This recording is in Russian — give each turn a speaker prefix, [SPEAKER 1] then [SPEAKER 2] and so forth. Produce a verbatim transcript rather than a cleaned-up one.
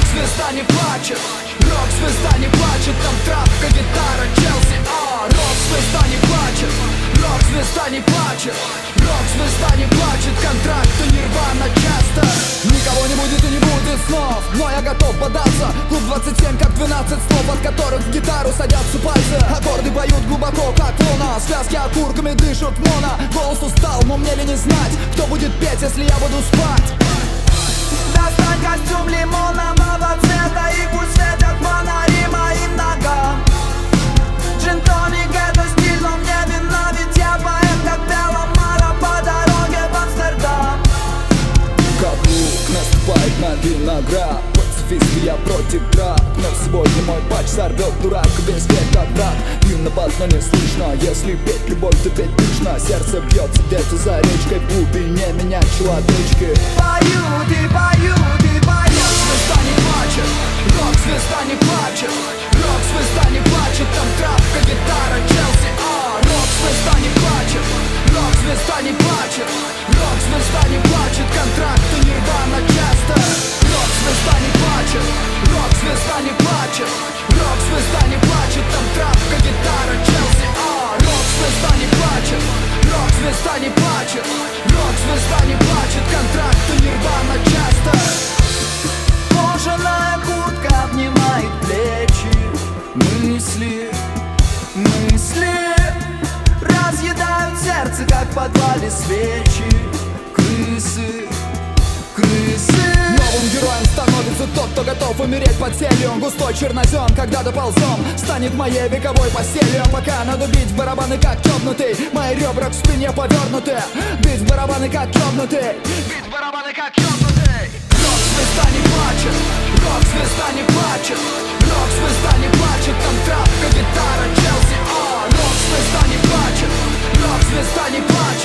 [SPEAKER 1] Рок-звезда не плачет, рок-звезда не плачет, там травка, гитара, Челси. А, рок-звезда не плачет, рок-звезда не плачет, рок-звезда не плачет, контракты Нирвана часто. Никого не будет и не будет снов, но я готов бодаться. Клуб двадцать семь как двенадцать слов, от которых в гитару садятся пальцы. Аккорды поют глубоко, как луна, связки окурками дышат моно. Голос устал, но мне ли не знать, кто будет петь, если я буду спать?
[SPEAKER 2] Достань костюм лимонного цвета и пусть светят фонари моим ногам. Джин-тоник это стиль, но мне вина, ведь я поэт, как Беломара по дороге в Амстердам.
[SPEAKER 1] Как лук наступает на виноград, пацифист, я против драк. Но сегодня мой патч сорвет дурак, весь век как брат. Пью на бас, но не слышно, если петь любовь, то петь пышно. Сердце бьется где-то за речкой, в глубине меня человечки
[SPEAKER 2] поют и поют и поют.
[SPEAKER 1] Рок-звезда не плачет, рок-звезда не плачет, рок-звезда не плачет, там травка, гитара, Челси. А, рок-звезда не плачет, рок-звезда не плачет, рок-звезда не плачет, контракты Нирвана часто. Рок-звезда не плачет, рок-звезда не плачет, рок-звезда не плачет, там травка, гитара, Челси. А, рок-звезда не плачет, рок-звезда не плачет, рок-звезда не плачет, контракты Нирвана часто.
[SPEAKER 2] Кожаная куртка обнимает плечи. Мысли, мысли разъедают сердце, как в подвале свечи. Крысы, крысы.
[SPEAKER 1] Новым героем становится тот, кто готов умереть под селью. Густой чернозем, когда доползем, станет моей вековой постелью. Пока надо бить в барабаны как чокнутый, мои ребра к спине повернуты. Бить в барабаны как чокнутый, бить в барабаны как чокнутый. Рок-звезда не плачет, рок-звезда не плачет, рок-звезда не плачет, там травка, гитара, Челси. А, рок-звезда не плачет, рок-звезда не плачет,